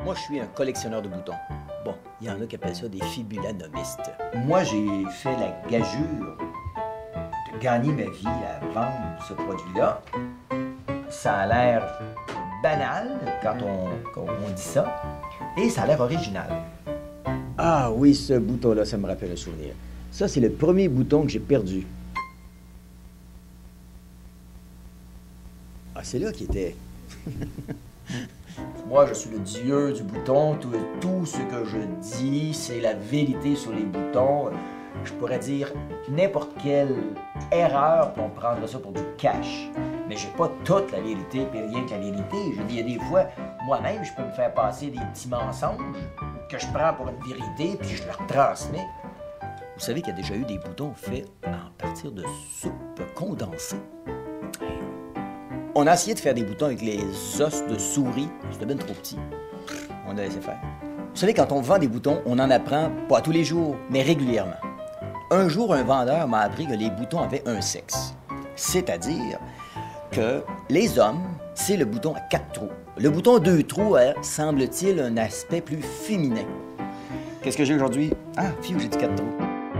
Moi, je suis un collectionneur de boutons. Bon, il y en a qui appellent ça des fibulanomistes. Moi, j'ai fait la gageure de gagner ma vie à vendre ce produit-là. Ça a l'air banal quand on dit ça, et ça a l'air original. Ah oui, ce bouton-là, ça me rappelle un souvenir. Ça, c'est le premier bouton que j'ai perdu. Ah, c'est là qu'il était. Moi, je suis le dieu du bouton. Tout ce que je dis, c'est la vérité sur les boutons. Je pourrais dire n'importe quelle erreur, puis on prendrait ça pour du cash. Mais j'ai pas toute la vérité, puis rien que la vérité. Je dis, il y a des fois, moi-même, je peux me faire passer des petits mensonges que je prends pour une vérité, puis je leur transmets. Vous savez qu'il y a déjà eu des boutons faits à partir de soupe condensée. On a essayé de faire des boutons avec les os de souris. C'était bien trop petit. On a laissé faire. Vous savez, quand on vend des boutons, on en apprend pas tous les jours, mais régulièrement. Un jour, un vendeur m'a appris que les boutons avaient un sexe. C'est-à-dire que les hommes, c'est le bouton à 4 trous. Le bouton 2 trous a, semble-t-il, un aspect plus féminin. Qu'est-ce que j'ai aujourd'hui? Ah, fiou, j'ai dit 4 trous.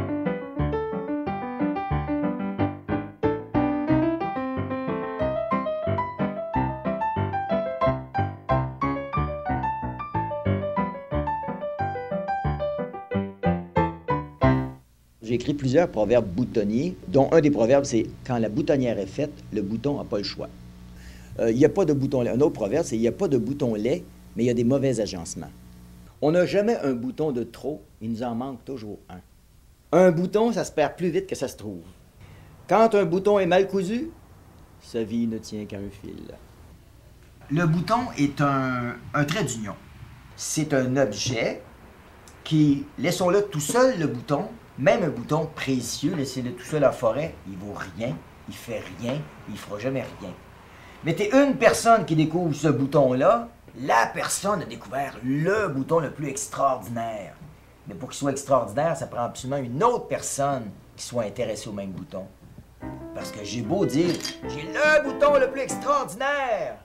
J'ai écrit plusieurs proverbes boutonniers, dont un des proverbes, c'est « Quand la boutonnière est faite, le bouton n'a pas le choix ». Il n'y a pas de bouton laid. Un autre proverbe, c'est « Il n'y a pas de bouton laid, mais il y a des mauvais agencements ». On n'a jamais un bouton de trop, il nous en manque toujours un. Un bouton, ça se perd plus vite que ça se trouve. Quand un bouton est mal cousu, sa vie ne tient qu'à un fil. Le bouton est un trait d'union. C'est un objet qui, laissons-le tout seul, le bouton, même un bouton précieux, laissez-le tout seul en forêt, il vaut rien, il fait rien, il fera jamais rien. Mettez une personne qui découvre ce bouton-là, la personne a découvert le bouton le plus extraordinaire. Mais pour qu'il soit extraordinaire, ça prend absolument une autre personne qui soit intéressée au même bouton. Parce que j'ai beau dire, j'ai le bouton le plus extraordinaire.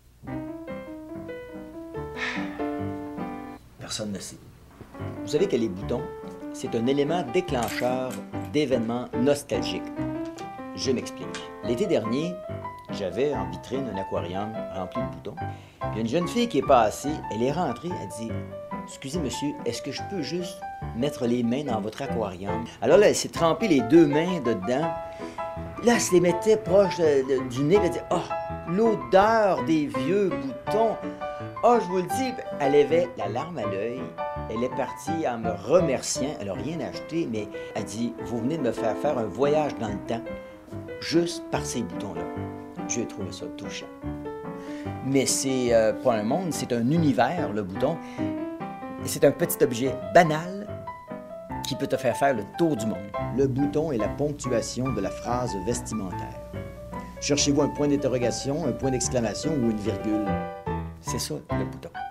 Personne ne sait. Vous savez que les boutons, c'est un élément déclencheur d'événements nostalgiques. Je m'explique. L'été dernier, j'avais en vitrine un aquarium rempli de boutons. Il y a une jeune fille qui est passée, elle est rentrée, elle dit « Excusez monsieur, est-ce que je peux juste mettre les mains dans votre aquarium? » Alors là, elle s'est trempée les 2 mains dedans. Là, elle se les mettait proche du nez, elle dit « Oh, l'odeur des vieux boutons! » Oh, je vous le dis, elle avait la larme à l'œil. Elle est partie en me remerciant. Elle n'a rien acheté, mais elle dit « Vous venez de me faire faire un voyage dans le temps, juste par ces boutons-là. » J'ai trouvé ça touchant. Mais c'est pas un monde, c'est un univers, le bouton. C'est un petit objet banal qui peut te faire faire le tour du monde. Le bouton est la ponctuation de la phrase vestimentaire. Cherchez-vous un point d'interrogation, un point d'exclamation ou une virgule. C'est ça, le bouton.